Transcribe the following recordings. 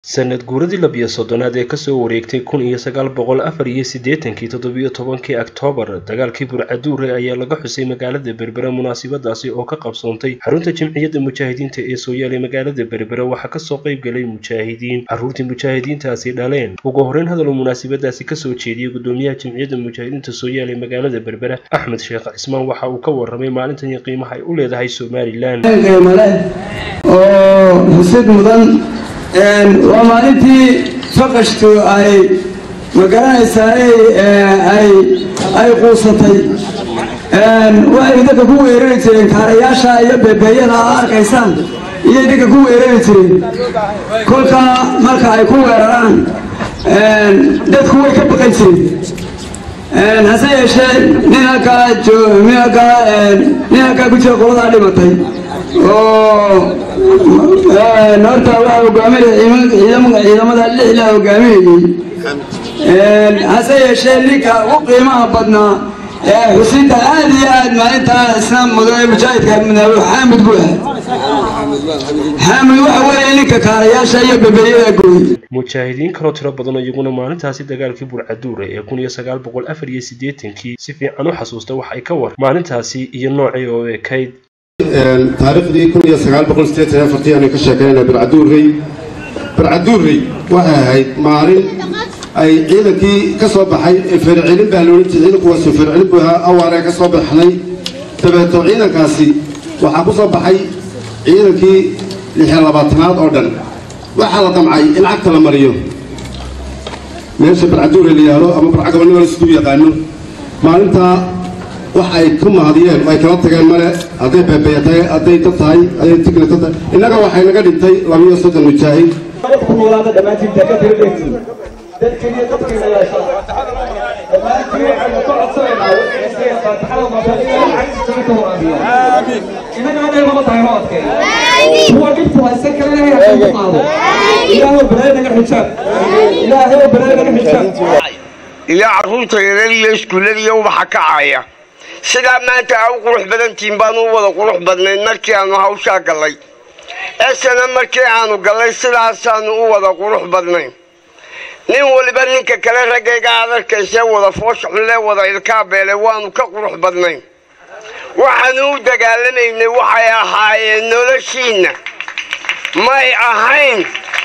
sanad guuradii 12 ee kasoo wareegtay 1984 17 Oktoobar dagaalkii Burcaduure ayaa laga xusay magaalada Berbera munaasabadaasi oo ka qabsoontay xarunta Jamciyadda Mujaahidiinta ee Soomaaliya magaalada Berbera waxa ka soo qayb galay mujaahidiin caruurtii mujaahidiintaasi dhaleen ugu horreyn hadal munaasabadaasi ka soo jeediyay gudoomiyaha Jamciyadda Mujaahidiinta Soomaaliya magaalada Berbera Axmed Sheekh Cismaan waxa uu ka warramay maalintan iyo qiimaha ay u leedahay Soomaaliland oo xusid mudan ومالتي فقشت مقران ساري أي قوصتي وإذا كوه إيريترين كارياشا يببينا أركيسان إذا كوه إيريترين كل مركا يكوه إيران داد كوه كبقيترين هسا يشي نيناكا كوشي قوضا لمتي نورتا الله وقامل إذا الليلة وقامل هسا يشي لك وقيمها بدنا حسين هذه ما أنت إسلام مدرب مجاهد من حامد بوها حامد وحوالي لك كاريا شيء ببيئة قوي مجاهدين كانوا ترى بدنا يقولون ما أنت هسي دقالك Burcaduure يكون يسقال بقول أفريقيا سيديتين كي سفي عنو حسوسته وحي كور ما أنت هسي ينوعي وكيد تاريخ دي كل يسقال بقول ستة فرتي أنا كشكلنا Burcaduure وهاي مارين أي عيدكي كصوب حي فرعين بالون تعين قوس فرعين بها أوراق كصوب حني تبعتوا عيدك كاسي وحبوا صوب حي عيدكي لحلباتنات أردن وحلا طمعي العقد لمريو ماشي Burcaduure اللي يارو أما Burcaduure اللي يسوي قانون ما أنت waxay ku mahadiyeen way kala tageen male haday beebeeyay haday tahay ay tignata inaga waxay naga dhintay 230 mujaahid walaada dhamaantiin ka tirbeeyay dadkii dadkii la dhamaantiin ay ku codsanayaan inay faataxada ma fadhiyaan ay ku waraabiyaan inaga hadal ma tahay hoodkay huwa dhibtu waa sakarana ay ku qaado ilaahu baraadaga xijaab ilaahu baraadaga xijaab ila arunta yareeyay iskuuladii waxa ka caaya sida maanta ay qurux badantiin baan u wada qurux badnayn markii aanu hawsha galay asana markii aanu galay sidaas aanu u wada qurux badnayn nin waliba ninka kale ragayga adarkaysa wada foosh xule wada ilka beelay waanu ka qurux badnayn waxaanu u dagaalameynay waxay ahaayeen noloshiina may ahayn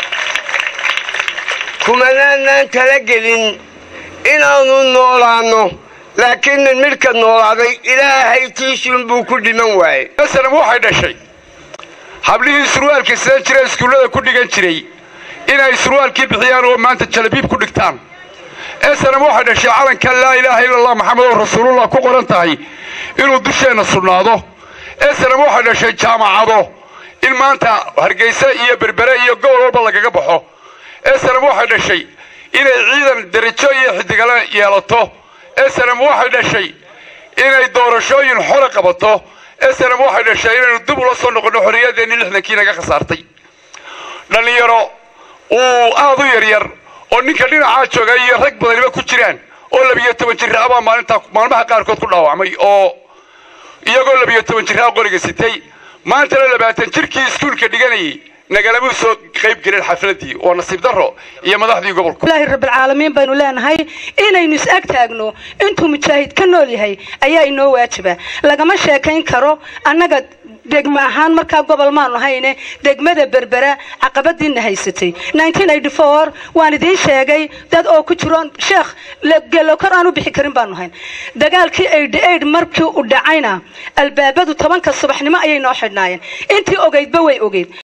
kumanaan tala gelin inaanu noolaano laakiin midka noolaaday ilaahay tiisun buu ku dhiman waayay asana waxay dhashay hablihii surwaalka sida jira iskuulada ku dhigan jiray inay surwaalkii bixiyaan oo maanta jalabiib ku dhigtaan asana waxay dhashay calanka laa ilaaha illa allah muxammadur rasuulullah ku qoran tahay inuu dusheena sugnaado asana waxay dhashay jaamacado in maanta Hargeysa iyo Berbera iyo gobol walba lagaga baxo asana waxay dhashay inay ciidan darajo iyo xidigala yeelato SNM waxay dhashay inay doorashooyin xor qabato SNM waxay dhashay inay dib u la soo noqono xorriyadeena 60kii naga khasaartay dhalinyaro oo aad u yar oo ninka dhinaca joogay iyo rag badan ku jiraan oo 12 jir ah maalmaha qaarkood ku dhaawacmay oo iyagoo 12 jir ah qoriga sitay maanta 20 jirkii iskuulka dhiganayay نقلبوا سوق قيب قليل حفلتي ونصيب درو يا مدحدي قبلكم الله رب العالمين بينو لان هاي إني نسأك تاجنو أنتم متشاهد كنولي هاي أيها إنه واجبه لقما شاكين كرو أنا قد دقم أهان مركب قبل ما نهاينه دقم ذا بربرة عقبت دين هاي ستي 1984 وأنا دين شاقي داد أو كترون شيخ لقلو كرانو بحكرين بانوهين دقال كي أيد مركو ودعينا البابد وطبعا كالصبح نما أي نوحد ناين أنتي أوجيد بوي أوجيد